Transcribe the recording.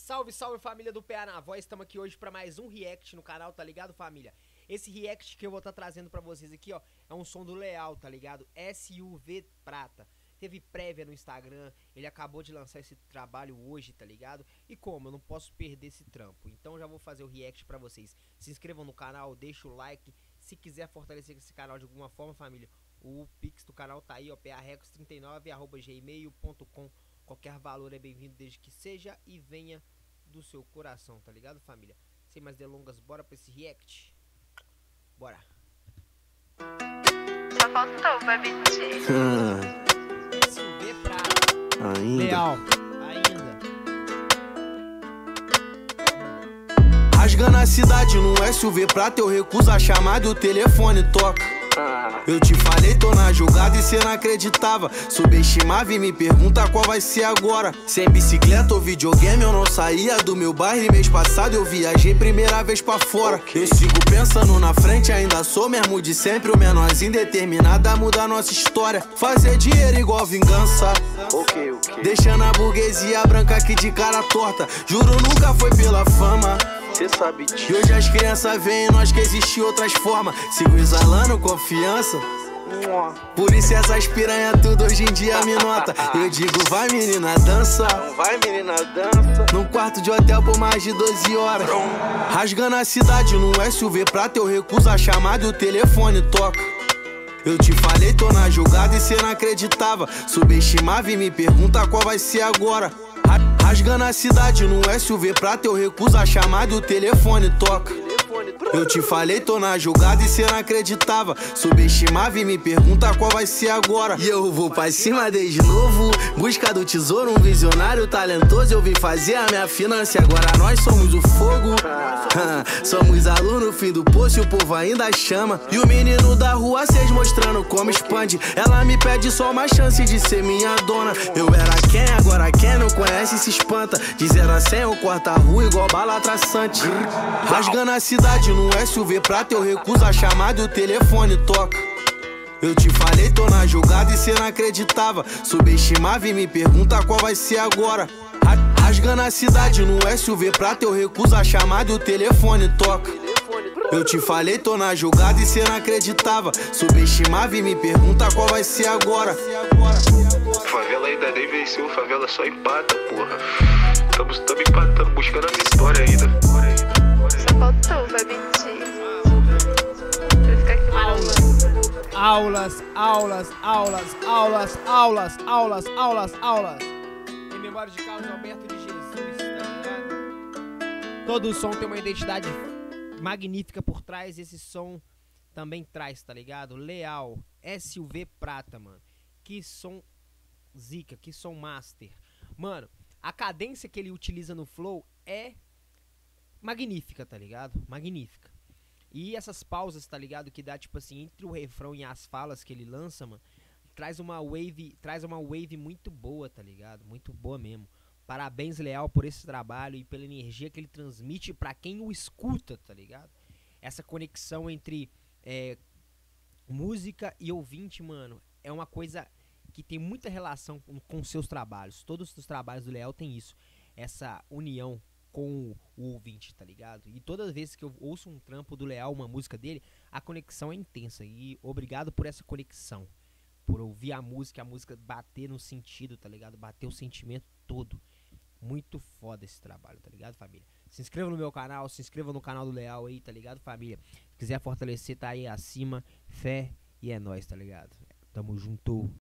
Salve, salve família do PA na voz, estamos aqui hoje para mais um react no canal, tá ligado família? Esse react que eu vou estar trazendo pra vocês aqui, ó, é um som do Leal, tá ligado? SUV Prata. Teve prévia no Instagram, ele acabou de lançar esse trabalho hoje, tá ligado? E como? Eu não posso perder esse trampo, então já vou fazer o react pra vocês. Se inscrevam no canal, deixa o like, se quiser fortalecer esse canal de alguma forma família, o Pix do canal tá aí, ó, parecos39@gmail.com. Qualquer valor é bem-vindo desde que seja e venha do seu coração, tá ligado família? Sem mais delongas, bora pra esse react. Bora. Só faltou, vai mentir. SUV Prata. Ainda. Leal. Ainda. Rasgando a cidade num SUV prata, eu recuso a chamada e o telefone toca. Eu te falei, tô na jogada e cê não acreditava. Subestimava e me pergunta qual vai ser agora. Sem bicicleta ou videogame eu não saía do meu bairro. E mês passado eu viajei primeira vez pra fora. Eu sigo pensando na frente, ainda sou mesmo de sempre. O menorzinho determinado a mudar nossa história. Fazer dinheiro igual vingança. Deixando a burguesia branca aqui de cara torta. Juro, nunca foi pela fama. Cê sabe disso. E hoje as crianças veem em nós que existe outras formas. Sigo exalando confiança. Por isso essas piranha tudo hoje em dia me nota. Eu digo vai menina dança. Não vai menina dança. Num quarto de hotel por mais de 12 horas. Rasgando a cidade num SUV prata, eu recuso a chamada e o telefone toca. Eu te falei, tô na jogada e cê não acreditava. Subestimava e me pergunta qual vai ser agora. Rasgando a cidade num SUV prata, eu recuso a chamada e o telefone toca. Eu te falei, tô na jogada e cê não acreditava. Subestimava e me pergunta qual vai ser agora. E eu vou pra cima desde novo, busca do tesouro, um visionário talentoso. Eu vim fazer a minha finança e agora nós somos o fogo. Somos a luz no fim do poço e o povo ainda chama. E o menino da rua, cês mostrando como expande. Ela me pede só uma chance de ser minha dona. Eu era quem, agora quem não conhece se espanta. De 0 a 100 eu corto a rua igual bala traçante. Rasgando a cidade num SUV prata, eu recuso a chamada e o telefone toca. Eu te falei, tô na jogada e cê não acreditava. Subestimava e me pergunta qual vai ser agora. Rasgando a cidade num SUV prata, eu recuso a chamada e o telefone toca. Eu te falei, tô na jogada e cê não acreditava. Subestimava e me pergunta qual vai ser agora. Favela ainda nem venceu, favela só empata, porra. Tamo empatando, buscando a vitória ainda. Só faltou, vai mentir. Vai ficar aqui marolando. Aulas, aulas, aulas, aulas, aulas, aulas, aulas, aulas. Em memória de Carlos Alberto de Jesus, tá ligado? Todo som tem uma identidade magnífica por trás. Esse som também traz, tá ligado? Leal, SUV Prata, mano. Que som zica, que som master. Mano, a cadência que ele utiliza no flow é magnífica, tá ligado? Magnífica. E essas pausas, tá ligado? Que dá, tipo assim, entre o refrão e as falas que ele lança, mano, traz uma wave muito boa, tá ligado? Muito boa mesmo. Parabéns, Leal, por esse trabalho e pela energia que ele transmite pra quem o escuta, tá ligado? Essa conexão entre música e ouvinte, mano, é uma coisa que tem muita relação com seus trabalhos. Todos os trabalhos do Leal tem isso. Essa união com o ouvinte, tá ligado? E todas as vezes que eu ouço um trampo do Leal, uma música dele, a conexão é intensa. E obrigado por essa conexão. Por ouvir a música bater no sentido, tá ligado? Bater o sentimento todo. Muito foda esse trabalho, tá ligado, família? Se inscreva no meu canal, se inscreva no canal do Leal aí, tá ligado, família? Se quiser fortalecer, tá aí acima. Fé e é nóis, tá ligado? Tamo junto.